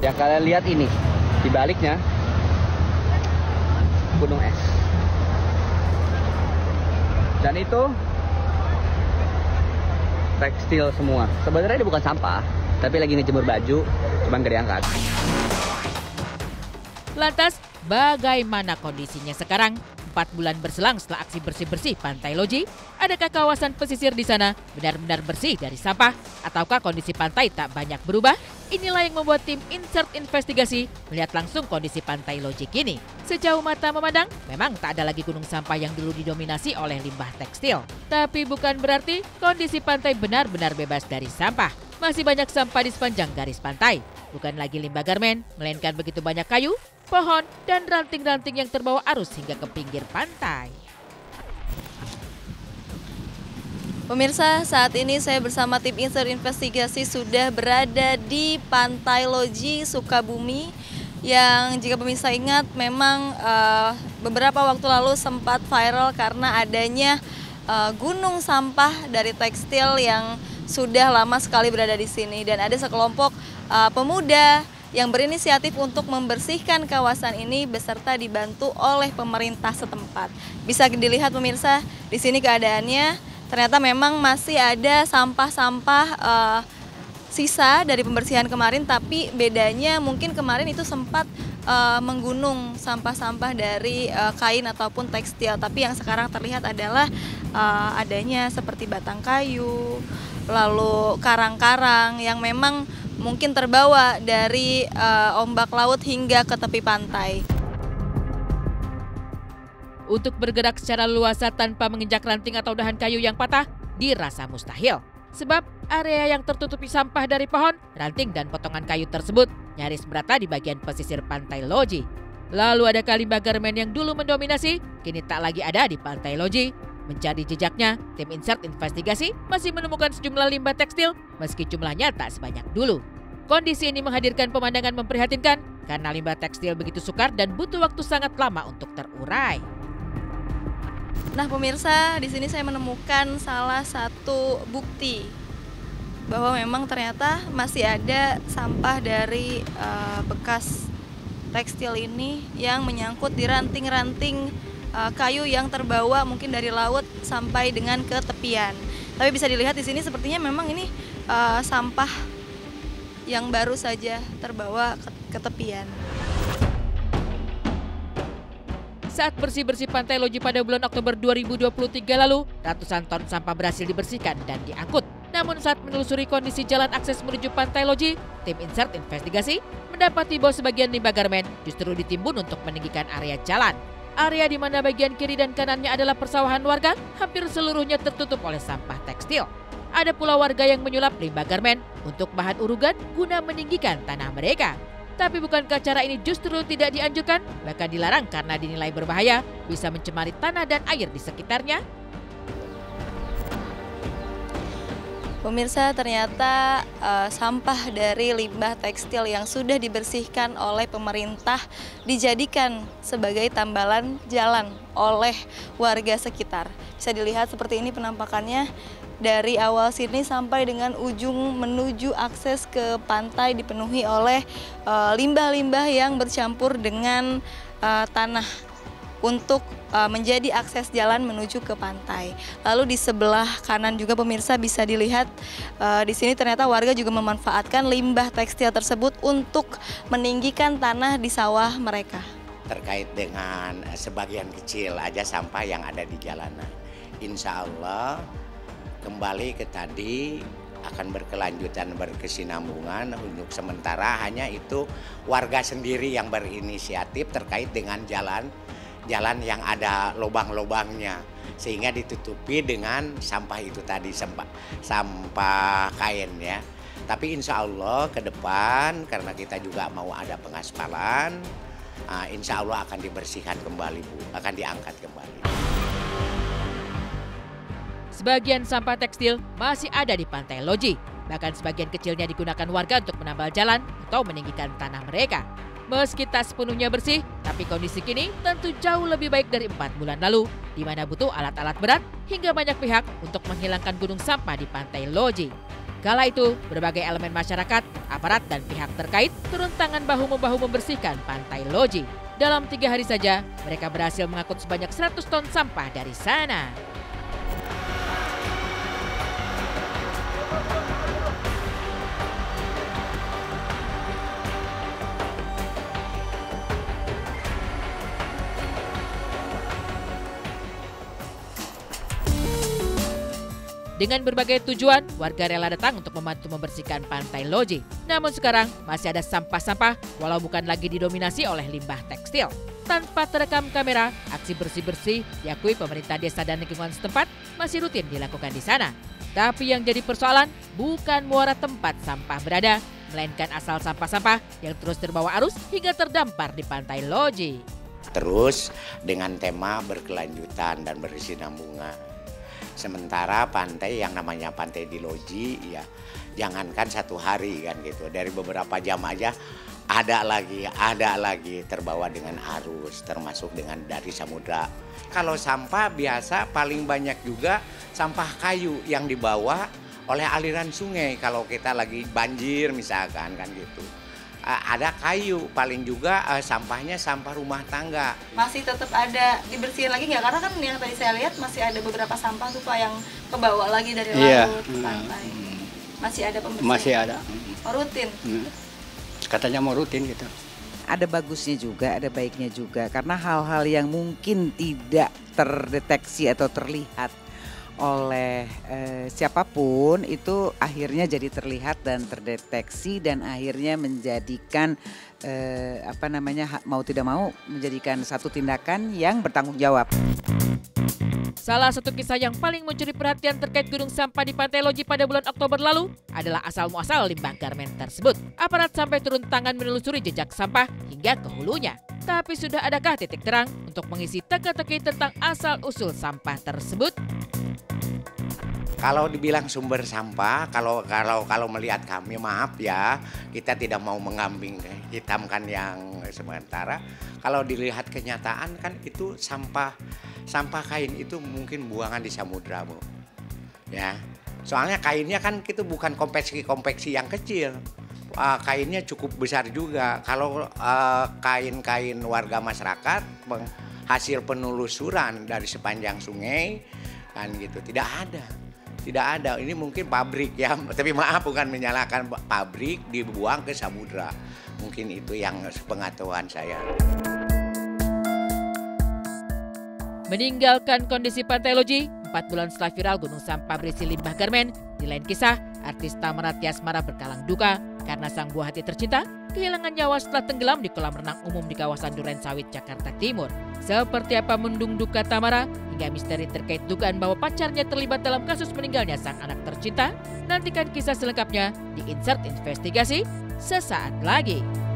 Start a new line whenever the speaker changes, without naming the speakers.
Yang kalian lihat ini, di baliknya gunung es. Dan itu tekstil semua. Sebenarnya ini bukan sampah, tapi lagi ngejemur baju, cuman gak diangkat.
Lantas, bagaimana kondisinya sekarang? 4 bulan berselang setelah aksi bersih-bersih Pantai Loji, adakah kawasan pesisir di sana benar-benar bersih dari sampah? Ataukah kondisi pantai tak banyak berubah? Inilah yang membuat tim Insert Investigasi melihat langsung kondisi Pantai Loji kini. Sejauh mata memandang, memang tak ada lagi gunung sampah yang dulu didominasi oleh limbah tekstil. Tapi bukan berarti kondisi pantai benar-benar bebas dari sampah. Masih banyak sampah di sepanjang garis pantai. Bukan lagi limbah garmen, melainkan begitu banyak kayu, pohon, dan ranting-ranting yang terbawa arus hingga ke pinggir pantai.
Pemirsa, saat ini saya bersama tim Insert Investigasi sudah berada di Pantai Loji, Sukabumi. Yang jika pemirsa ingat memang beberapa waktu lalu sempat viral karena adanya gunung sampah dari tekstil yang sudah lama sekali berada di sini. Dan ada sekelompok pemuda yang berinisiatif untuk membersihkan kawasan ini beserta dibantu oleh pemerintah setempat. Bisa dilihat pemirsa, di sini keadaannya ternyata memang masih ada sampah-sampah sisa dari pembersihan kemarin, tapi bedanya mungkin kemarin itu sempat menggunung sampah-sampah dari kain ataupun tekstil, tapi yang sekarang terlihat adalah adanya seperti batang kayu, lalu karang-karang yang memang mungkin terbawa dari ombak laut hingga ke tepi pantai.
Untuk bergerak secara luasa tanpa menginjak ranting atau dahan kayu yang patah dirasa mustahil. Sebab area yang tertutupi sampah dari pohon, ranting dan potongan kayu tersebut nyaris merata di bagian pesisir Pantai Loji. Lalu ada limbah garmen yang dulu mendominasi, kini tak lagi ada di Pantai Loji. Mencari jejaknya, tim Insert Investigasi masih menemukan sejumlah limbah tekstil meski jumlahnya tak sebanyak dulu. Kondisi ini menghadirkan pemandangan memprihatinkan karena limbah tekstil begitu sukar dan butuh waktu sangat lama untuk terurai.
Nah pemirsa, di sini saya menemukan salah satu bukti bahwa memang ternyata masih ada sampah dari bekas tekstil ini yang menyangkut di ranting-ranting kayu yang terbawa mungkin dari laut sampai dengan ke tepian. Tapi bisa dilihat di sini sepertinya memang ini sampah yang baru saja terbawa ke tepian.
Saat bersih-bersih Pantai Loji pada bulan Oktober 2023 lalu, ratusan ton sampah berhasil dibersihkan dan diangkut. Namun saat menelusuri kondisi jalan akses menuju Pantai Loji, tim Insert Investigasi mendapati bahwa sebagian limbah garmen justru ditimbun untuk meninggikan area jalan. Area di mana bagian kiri dan kanannya adalah persawahan warga, hampir seluruhnya tertutup oleh sampah tekstil. Ada pula warga yang menyulap limbah garmen untuk bahan urugan guna meninggikan tanah mereka. Tapi bukankah cara ini justru tidak dianjurkan, bahkan dilarang karena dinilai berbahaya, bisa mencemari tanah dan air di sekitarnya?
Pemirsa, ternyata sampah dari limbah tekstil yang sudah dibersihkan oleh pemerintah dijadikan sebagai tambalan jalan oleh warga sekitar. Bisa dilihat seperti ini penampakannya. Dari awal sini sampai dengan ujung menuju akses ke pantai dipenuhi oleh limbah-limbah yang bercampur dengan tanah untuk menjadi akses jalan menuju ke pantai. Lalu di sebelah kanan juga pemirsa bisa dilihat di sini ternyata warga juga memanfaatkan limbah tekstil tersebut untuk meninggikan tanah di sawah mereka.
Terkait dengan sebagian kecil aja sampah yang ada di jalanan, insya Allah kembali ke tadi akan berkelanjutan, berkesinambungan. Untuk sementara hanya itu warga sendiri yang berinisiatif terkait dengan jalan yang ada lubang-lubangnya, sehingga ditutupi dengan sampah itu tadi, sampah kain ya. Tapi insya Allah ke depan karena kita juga mau ada pengaspalan, insya Allah akan dibersihkan kembali Bu, akan diangkat kembali.
Sebagian sampah tekstil masih ada di Pantai Loji. Bahkan sebagian kecilnya digunakan warga untuk menambal jalan atau meninggikan tanah mereka. Meski tak sepenuhnya bersih, tapi kondisi kini tentu jauh lebih baik dari 4 bulan lalu, di mana butuh alat-alat berat hingga banyak pihak untuk menghilangkan gunung sampah di Pantai Loji. Kala itu, berbagai elemen masyarakat, aparat, dan pihak terkait turun tangan bahu-membahu membersihkan Pantai Loji. Dalam 3 hari saja, mereka berhasil mengangkut sebanyak 100 ton sampah dari sana. Dengan berbagai tujuan, warga rela datang untuk membantu membersihkan Pantai Loji. Namun sekarang masih ada sampah-sampah walau bukan lagi didominasi oleh limbah tekstil. Tanpa terekam kamera, aksi bersih-bersih diakui pemerintah desa dan lingkungan setempat masih rutin dilakukan di sana. Tapi yang jadi persoalan bukan muara tempat sampah berada, melainkan asal sampah-sampah yang terus terbawa arus hingga terdampar di Pantai Loji.
Terus dengan tema berkelanjutan dan berkesinambungan. Sementara pantai yang namanya pantai di Loji, ya jangankan 1 hari kan gitu, dari beberapa jam aja ada lagi terbawa dengan arus, termasuk dengan dari samudra. Kalau sampah biasa paling banyak juga sampah kayu yang dibawa oleh aliran sungai kalau kita lagi banjir misalkan kan gitu. Ada kayu, paling juga sampahnya sampah rumah tangga.
Masih tetap ada dibersihin lagi nggak? Karena kan yang tadi saya lihat masih ada beberapa sampah tuh Pak yang kebawa lagi dari laut ke pantai. Masih ada pembersihan?
Masih ada.
Oh, rutin?
Katanya mau rutin gitu.
Ada bagusnya juga, ada baiknya juga. Karena hal-hal yang mungkin tidak terdeteksi atau terlihat oleh siapapun itu akhirnya jadi terlihat dan terdeteksi dan akhirnya menjadikan mau tidak mau menjadikan satu tindakan yang bertanggung jawab.
Salah satu kisah yang paling mencuri perhatian terkait gunung sampah di Pantai Loji pada bulan Oktober lalu adalah asal-muasal limbah garmen tersebut. Aparat sampai turun tangan menelusuri jejak sampah hingga ke hulunya. Tapi sudah adakah titik terang untuk mengisi teka-teki tentang asal-usul sampah tersebut?
Kalau dibilang sumber sampah, kalau melihat kami, maaf ya, kita tidak mau mengambing hitamkan yang sementara. Kalau dilihat kenyataan kan itu sampah kain itu mungkin buangan di samudra, Bu. Ya. Soalnya kainnya kan itu bukan konveksi yang kecil. Kainnya cukup besar juga. Kalau kain-kain warga masyarakat hasil penelusuran dari sepanjang sungai kan gitu tidak ada, ini mungkin pabrik ya, tapi maaf bukan menyalahkan pabrik dibuang ke samudra. Mungkin itu yang sepengetahuan saya.
Meninggalkan kondisi Pantai Loji, 4 bulan setelah viral gunung sampah berisi limbah garmen, di lain kisah, artis Tamara Tiasmara berkalang duka karena sang buah hati tercinta kehilangan nyawa setelah tenggelam di kolam renang umum di kawasan Durensawit, Jakarta Timur. Seperti apa mendung duka Tamara hingga misteri terkait dugaan bahwa pacarnya terlibat dalam kasus meninggalnya sang anak tercinta? Nantikan kisah selengkapnya di Insert Investigasi sesaat lagi.